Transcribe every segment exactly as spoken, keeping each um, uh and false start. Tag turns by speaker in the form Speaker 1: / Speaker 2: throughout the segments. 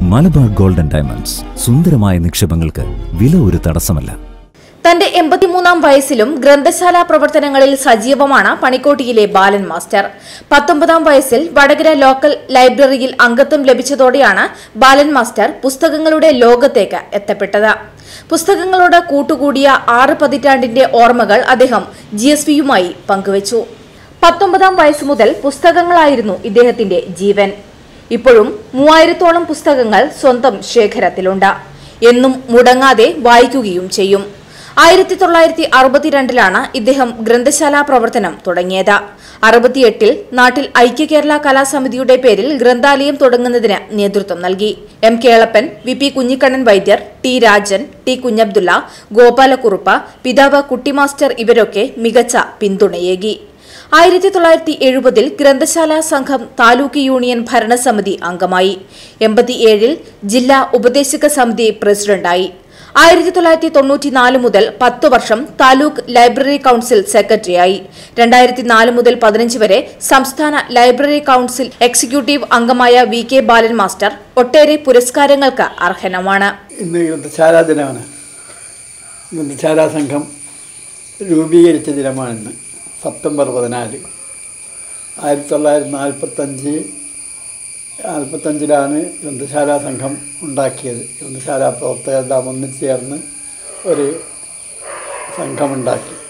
Speaker 1: Malabar golden diamonds സുന്ദരമായ നിക്ഷേപങ്ങൾക്ക് വില ഒരു തടസ്സമല്ല.
Speaker 2: തന്റെ എൺപത്തിമൂന്നാം വയസ്സിലും ഗ്രന്ഥശാല പ്രവർത്തനങ്ങളിൽ സജീവമാണ് പണിക്കോട്ടിയിലെ ബാലൻ മാസ്റ്റർ. പത്തൊമ്പതാം വയസ്സിൽ വടകര ലോക്കൽ ലൈബ്രറിയിൽ അംഗത്വം ലഭിച്ചതോടെയാണ് ബാലൻ മാസ്റ്റർ പുസ്തകങ്ങളുടെ ലോകത്തേക്ക് എത്തപ്പെട്ടത്. പുസ്തകങ്ങളോട് കൂട്ടുകൂടിയ ആറ് പതിറ്റാണ്ടിന്റെ ഓർമ്മകൾ അദ്ദേഹം ജി എസ് വിയുമായി പങ്കുവച്ചു. പത്തൊമ്പതാം വയസ്സ് മുതൽ പുസ്തകങ്ങളായിരുന്നു ഇദ്ദേഹത്തിന്റെ ജീവൻ. ഇപ്പോഴും മൂവായിരത്തോളം പുസ്തകങ്ങൾ സ്വന്തം ശേഖരത്തിലുണ്ട്. എന്നും മുടങ്ങാതെ വായിക്കുകയും ചെയ്യും. ആയിരത്തി തൊള്ളായിരത്തി അറുപത്തിരണ്ടിലാണ് ഇദ്ദേഹം ഗ്രന്ഥശാല പ്രവർത്തനം തുടങ്ങിയത്. അറുപത്തിയെട്ടിൽ നാട്ടിൽ ഐക്യ കേരള കലാസമിതിയുടെ പേരിൽ ഗ്രന്ഥാലയം തുടങ്ങുന്നതിന് നേതൃത്വം നൽകി. M Kelappan, V P Kunhikannan Vaidyar, T Rajan, T Kunhabdulla, Gopalakurup, പിതാവ് കുട്ടിമാസ്റ്റർ ഇവരൊക്കെ മികച്ച പിന്തുണയേകി. ആയിരത്തി തൊള്ളായിരത്തി എഴുപതിൽ ഗ്രന്ഥശാല സംഘം താലൂക്ക് യൂണിയൻ ഭരണസമിതി അംഗമായി. എൺപത്തിയേഴിൽ ജില്ലാ ഉപദേശക സമിതി പ്രസിഡന്റായി. ആയിരത്തി തൊള്ളായിരത്തി തൊണ്ണൂറ്റിനാല് മുതൽ പത്ത് വർഷം താലൂക്ക് ലൈബ്രറി കൌൺസിൽ സെക്രട്ടറിയായി. രണ്ടായിരത്തി നാല് മുതൽ പതിനഞ്ച് വരെ സംസ്ഥാന ലൈബ്രറി കൌൺസിൽ എക്സിക്യൂട്ടീവ് അംഗമായ വി കെ ബാലൻ മാസ്റ്റർ ഒട്ടേറെ പുരസ്കാരങ്ങൾക്ക് അർഹനമാണ്.
Speaker 3: ഇന്ന് ഗ്രന്ഥശാലാ ദിനമാണ്. ഗ്രന്ഥശാലാ സംഘം രൂപീകരിച്ച ദിനമാണിന്ന്. സെപ്റ്റംബർ പതിനാല് ആയിരത്തി തൊള്ളായിരത്തി നാൽപ്പത്തഞ്ച് നാൽപ്പത്തഞ്ചിലാണ് ഗ്രന്ഥശാലാ സംഘം ഉണ്ടാക്കിയത്. ഗ്രന്ഥശാലാ പ്രവർത്തകരെല്ലാം ഒന്നിച്ചു ചേർന്ന് ഒരു സംഘമുണ്ടാക്കി.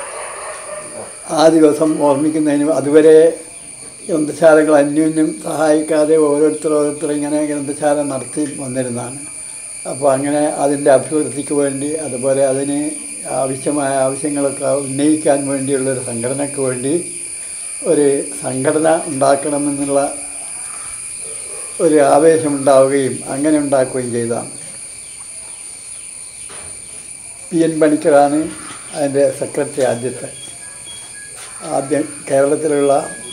Speaker 3: ആ ദിവസം ഓർമ്മിക്കുന്നതിന് അതുവരെ ഗ്രന്ഥശാലകൾ അന്യോന്യം സഹായിക്കാതെ ഓരോരുത്തർ ഓരോരുത്തർ ഇങ്ങനെ ഗ്രന്ഥശാല നടത്തി വന്നിരുന്നതാണ്. അപ്പോൾ അങ്ങനെ അതിൻ്റെ അഭിവൃദ്ധിക്ക് വേണ്ടി, അതുപോലെ അതിന് ആവശ്യമായ ആവശ്യങ്ങളൊക്കെ ഉന്നയിക്കാൻ വേണ്ടിയുള്ളൊരു സംഘടനയ്ക്ക് വേണ്ടി ഒരു സംഘടന ഉണ്ടാക്കണമെന്നുള്ള ഒരു ആവേശമുണ്ടാവുകയും അങ്ങനെ ഉണ്ടാക്കുകയും ചെയ്തതാണ്. പി എൻ പണിക്കറാണ് അതിൻ്റെ സെക്രട്ടറി. ആദ്യത്തെ ആദ്യം കേരളത്തിലുള്ള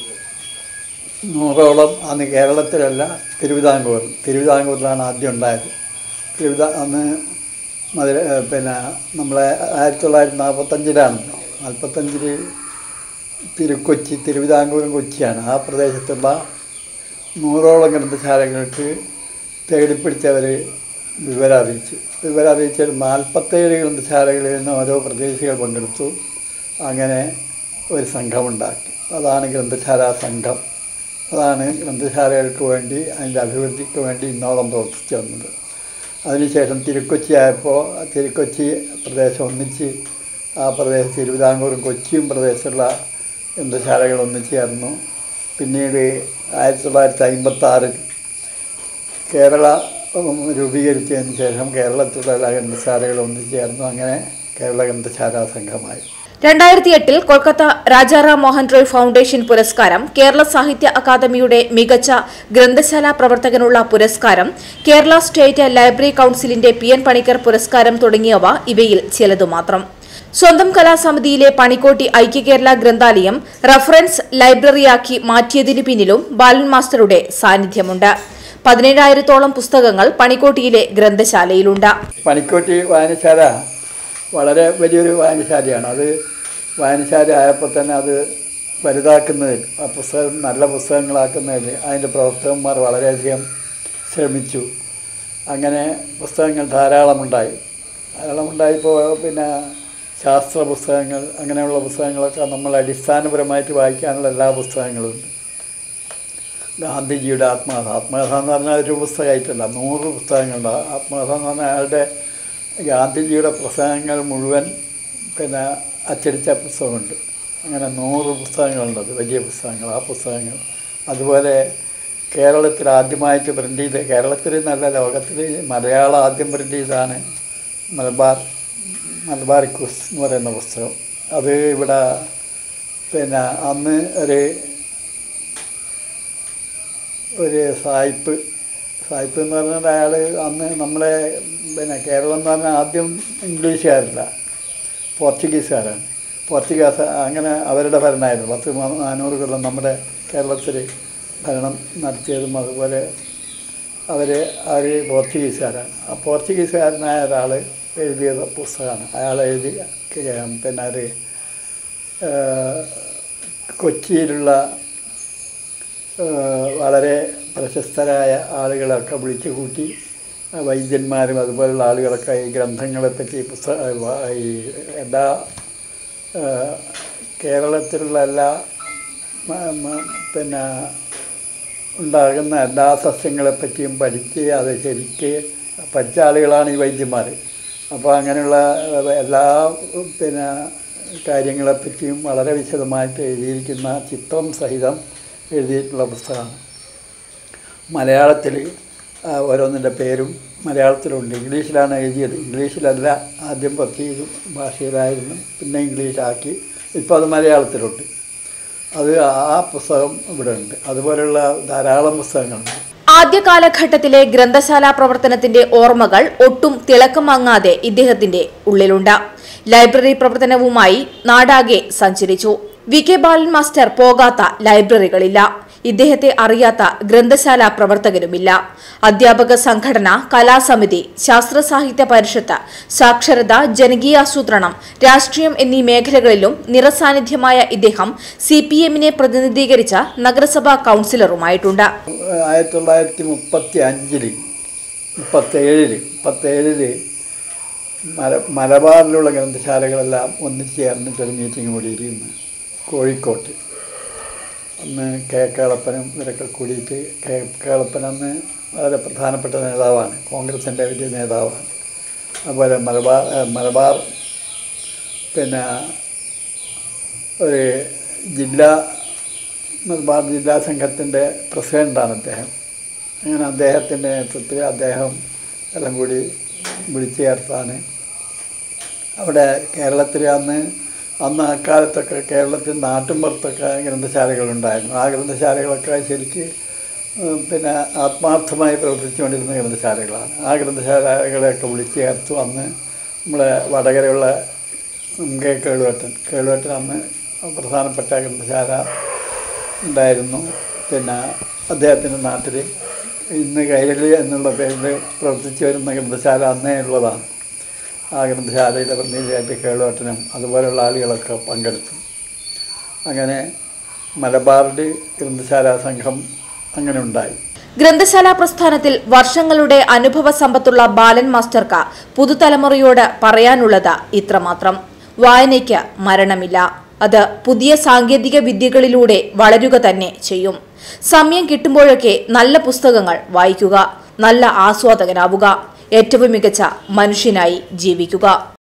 Speaker 3: നൂറോളം, അന്ന് കേരളത്തിലല്ല തിരുവിതാംകൂർ തിരുവിതാംകൂറിലാണ് ആദ്യം ഉണ്ടായത്. തിരുവിതാ അന്ന് മധുര പിന്നെ നമ്മളെ ആയിരത്തി തൊള്ളായിരത്തി നാൽപ്പത്തഞ്ചിലാണല്ലോ. നാൽപ്പത്തഞ്ചിൽ തിരുക്കൊച്ചി, തിരുവിതാംകൂറും കൊച്ചിയാണ്. ആ പ്രദേശത്തുള്ള നൂറോളം ഗ്രന്ഥശാലകൾക്ക് തേടിപ്പിടിച്ചവർ വിവരം അറിയിച്ചു. വിവരം അറിയിച്ചാൽ നാൽപ്പത്തേഴ് ഗ്രന്ഥശാലകളിൽ നിന്ന് ഓരോ പ്രദേശികൾ പങ്കെടുത്തു. അങ്ങനെ ഒരു സംഘമുണ്ടാക്കി. അതാണ് ഗ്രന്ഥശാലാ സംഘം. അതാണ് ഗ്രന്ഥശാലകൾക്ക് വേണ്ടി, അതിൻ്റെ അഭിവൃദ്ധിക്ക് വേണ്ടി ഇന്നോളം പ്രവർത്തിച്ചു വന്നത്. അതിനുശേഷം തിരുക്കൊച്ചി ആയപ്പോൾ തിരുക്കൊച്ചി പ്രദേശം ഒന്നിച്ച്, ആ പ്രദേശം തിരുവിതാംകൂറും കൊച്ചിയും പ്രദേശത്തുള്ള ഗ്രന്ഥശാലകൾ ഒന്നിച്ച് ചേർന്നു. പിന്നീട് ആയിരത്തി തൊള്ളായിരത്തി അമ്പത്തി ആറിൽ കേരള രൂപീകരിച്ചതിന് ശേഷം കേരളത്തിലുള്ള എല്ലാ ഗ്രന്ഥശാലകളും ഒന്നിച്ച് ചേർന്നു. അങ്ങനെ കേരള ഗ്രന്ഥശാലാ സംഘമായി.
Speaker 2: രണ്ടായിരത്തി എട്ടിൽ കൊൽക്കത്ത രാജാറാം മോഹൻ റോയ് ഫൗണ്ടേഷൻ പുരസ്കാരം, കേരള സാഹിത്യ അക്കാദമിയുടെ മികച്ച ഗ്രന്ഥശാല പ്രവർത്തകനുള്ള പുരസ്കാരം, കേരള സ്റ്റേറ്റ് ലൈബ്രറി കൌൺസിലിന്റെ പി എൻ പണിക്കർ പുരസ്കാരം തുടങ്ങിയവ ഇവയിൽ ചിലതു മാത്രം. സ്വന്തം കലാസമിതിയിലെ പണിക്കോട്ടി ഐക്യ കേരള ഗ്രന്ഥാലയം റഫറൻസ് ലൈബ്രറിയാക്കി മാറ്റിയതിനു പിന്നിലും ബാലൻ മാസ്റ്ററുടെ സാന്നിധ്യമുണ്ട്. പതിനേഴായിരത്തോളം പുസ്തകങ്ങൾ പണിക്കോട്ടിയിലെ ഗ്രന്ഥശാലയിലുണ്ട്.
Speaker 3: പണിക്കോട്ടി വായനശാല വളരെ വലിയൊരു വായനശാലയാണ്. അത് വായനശാല ആയപ്പോൾ തന്നെ അത് വലുതാക്കുന്നതിൽ, ആ പുസ്തകം നല്ല പുസ്തകങ്ങളാക്കുന്നതിൽ അതിൻ്റെ പ്രവർത്തകന്മാർ വളരെയധികം ശ്രമിച്ചു. അങ്ങനെ പുസ്തകങ്ങൾ ധാരാളമുണ്ടായി. ധാരാളമുണ്ടായപ്പോൾ പിന്നെ ശാസ്ത്ര പുസ്തകങ്ങൾ, അങ്ങനെയുള്ള പുസ്തകങ്ങളൊക്കെ നമ്മൾ അടിസ്ഥാനപരമായിട്ട് വായിക്കാനുള്ള എല്ലാ പുസ്തകങ്ങളുമുണ്ട്. ഗാന്ധിജിയുടെ ആത്മകഥ, ആത്മകഥ എന്ന് പറഞ്ഞാൽ ഒരു പുസ്തകമായിട്ടല്ല, നൂറ് പുസ്തകങ്ങളുണ്ട്. ആത്മകഥ എന്ന് പറഞ്ഞാൽ അയാളുടെ ഗാന്ധിജിയുടെ പ്രസംഗങ്ങൾ മുഴുവൻ പിന്നെ അച്ചടിച്ച പുസ്തകമുണ്ട്. അങ്ങനെ നൂറ് പുസ്തകങ്ങളുണ്ട്. അത് വലിയ പുസ്തകങ്ങൾ. ആ പുസ്തകങ്ങൾ അതുപോലെ കേരളത്തിൽ ആദ്യമായിട്ട് പ്രിൻ്റ് ചെയ്ത്, കേരളത്തിൽ നല്ല ലോകത്തിൽ മലയാളം ആദ്യം പ്രിൻ്റ് ചെയ്താണ് മലബാർ മലബാറിക്കൂസ് എന്ന് പറയുന്ന പുസ്തകം. അത് ഇവിടെ പിന്നെ അന്ന് ഒരു ഒരു സായിപ്പ് സായിപ്പ് എന്ന് പറഞ്ഞാൽ അയാൾ അന്ന് നമ്മളെ പിന്നെ കേരളം എന്ന് പറഞ്ഞാൽ ആദ്യം ഇംഗ്ലീഷുകാരല്ല, പോർച്ചുഗീസുകാരാണ്. പോർച്ചുഗീസ് അങ്ങനെ അവരുടെ ഭരണമായിരുന്നു. പത്ത് നാനൂറ് കൊല്ലം നമ്മുടെ കേരളത്തിൽ ഭരണം നടത്തിയതും അതുപോലെ അവർ അവർ പോർച്ചുഗീസുകാരാണ്. ആ പോർച്ചുഗീസുകാരനായ ഒരാൾ എഴുതിയ പുസ്തകമാണ്. അയാൾ എഴുതി പിന്നെ ഒരു കൊച്ചിയിലുള്ള വളരെ പ്രശസ്തരായ ആളുകളൊക്കെ വിളിച്ചു കൂട്ടി, വൈദ്യന്മാരും അതുപോലുള്ള ആളുകളൊക്കെ ഈ ഗ്രന്ഥങ്ങളെപ്പറ്റി പുസ്തക ഈ എല്ലാ കേരളത്തിലുള്ള എല്ലാ പിന്നെ ഉണ്ടാകുന്ന എല്ലാ സസ്യങ്ങളെപ്പറ്റിയും പഠിച്ച് അത് ശരിക്ക് പഠിച്ച ആളുകളാണ് ഈ വൈദ്യന്മാർ. അപ്പോൾ അങ്ങനെയുള്ള എല്ലാ പിന്നെ കാര്യങ്ങളെപ്പറ്റിയും വളരെ വിശദമായിട്ട് എഴുതിയിരിക്കുന്ന ചിത്രം സഹിതം എഴുതിയിട്ടുള്ള പുസ്തകമാണ്. മലയാളത്തിൽ ഓരോന്നിൻ്റെ പേരും മലയാളത്തിലുണ്ട്. ഇംഗ്ലീഷിലാണ് എഴുതിയത്. ഇംഗ്ലീഷിലല്ല, ആദ്യം പോർച്ചുഗീസ് ഭാഷയിലായിരുന്നു, പിന്നെ ഇംഗ്ലീഷാക്കി, ഇപ്പോൾ അത് മലയാളത്തിലുണ്ട്. അത് ആ പുസ്തകം ഇവിടെ ഉണ്ട്. അതുപോലെയുള്ള ധാരാളം പുസ്തകങ്ങളുണ്ട്.
Speaker 2: ആദ്യ കാലഘട്ടത്തിലെ ഗ്രന്ഥശാല പ്രവർത്തനത്തിന്റെ ഓർമ്മകൾ ഒട്ടും തിളക്കം മങ്ങാതെ ഇദ്ദേഹത്തിന്റെ ഉള്ളിലുണ്ട്. ലൈബ്രറി പ്രവർത്തനവുമായി നാടാകെ സഞ്ചരിച്ചു. വി കെ ബാലൻ മാസ്റ്റർ പോകാത്ത ലൈബ്രറികളില്ല. ഇദ്ദേഹത്തെ അറിയാത്ത ഗ്രന്ഥശാല പ്രവർത്തകരുമില്ല. അധ്യാപക സംഘടന, കലാസമിതി, ശാസ്ത്ര സാഹിത്യ പരിഷത്ത്, സാക്ഷരത, ജനകീയാസൂത്രണം, രാഷ്ട്രീയം എന്നീ മേഖലകളിലും നിറസാന്നിധ്യമായ ഇദ്ദേഹം സി പി എമ്മിനെ പ്രതിനിധീകരിച്ച നഗരസഭാ കൗൺസിലറുമായിട്ടുണ്ട്.
Speaker 3: ആയിരത്തി തൊള്ളായിരത്തി മുപ്പത്തി അഞ്ചില് മുപ്പത്തേഴില് മുപ്പത്തേഴില് മല മലബാറിലുള്ള ഗ്രന്ഥശാലകളെല്ലാം ഒന്നിച്ച് ചേർന്നിട്ടൊരു മീറ്റിംഗ് കൂടിയിരുന്നു കോഴിക്കോട്ട്. അന്ന് കെ കേളപ്പനും ഇവരൊക്കെ കൂടിയിട്ട്, കെ കേളപ്പൻ അന്ന് വളരെ പ്രധാനപ്പെട്ട നേതാവാണ്, കോൺഗ്രസിൻ്റെ വലിയ നേതാവാണ്. അതുപോലെ മലബാർ മലബാർ പിന്നെ ഒരു ജില്ലാ മലബാർ ജില്ലാ സംഘത്തിൻ്റെ പ്രസിഡൻ്റാണ് അദ്ദേഹം. അങ്ങനെ അദ്ദേഹത്തിൻ്റെ നേതൃത്വത്തിൽ അദ്ദേഹം എല്ലാം കൂടി വിളിച്ചു ചേർത്താണ്. അവിടെ കേരളത്തിൽ അന്ന് അന്ന് അക്കാലത്തൊക്കെ കേരളത്തിൽ നാട്ടിൻപുറത്തൊക്കെ ഗ്രന്ഥശാലകളുണ്ടായിരുന്നു. ആ ഗ്രന്ഥശാലകളൊക്കെ ശരിക്ക് പിന്നെ ആത്മാർത്ഥമായി പ്രവർത്തിച്ചുകൊണ്ടിരുന്ന ഗ്രന്ഥശാലകളാണ്. ആ ഗ്രന്ഥശാലകളെയൊക്കെ വിളിച്ചു ചേർത്തു. അന്ന് നമ്മളെ വടകരയുള്ള എം കെ കേളുവേട്ടൻ കേളുവേട്ടൻ അന്ന് പ്രധാനപ്പെട്ട ഗ്രന്ഥശാല ഉണ്ടായിരുന്നു. പിന്നെ അദ്ദേഹത്തിൻ്റെ നാട്ടിൽ ഇന്ന് കൈരളി എന്നുള്ള പേരിൽ പ്രവർത്തിച്ചു വരുന്ന ഗ്രന്ഥശാല അന്നേ ഉള്ളതാണ്. ആ ഗ്രന്ഥശാലയുടെ പ്രതിനിധിയായിട്ട് കേളുവേട്ടനും അതുപോലെയുള്ള ആളുകളൊക്കെ പങ്കെടുത്തു. അങ്ങനെ മലബാറിൽ ഗ്രന്ഥശാല സംഘം അങ്ങനെ ഉണ്ടായി.
Speaker 2: ഗ്രന്ഥശാല പ്രസ്ഥാനത്തിൽ വർഷങ്ങളുടെ അനുഭവ സമ്പത്തുള്ള ബാലൻ മാസ്റ്റർക്ക് പുതുതലമുറയോട് പറയാനുള്ളത് ഇത്രമാത്രം: വായനയ്ക്ക് മരണമില്ല. അത് പുതിയ സാങ്കേതിക വിദ്യകളിലൂടെ വളരുക തന്നെ ചെയ്യും. സമയം കിട്ടുമ്പോഴൊക്കെ നല്ല പുസ്തകങ്ങൾ വായിക്കുക, നല്ല ആസ്വാദകനാവുക, ഏറ്റവും മികച്ച മനുഷ്യനായി ജീവിക്കുക.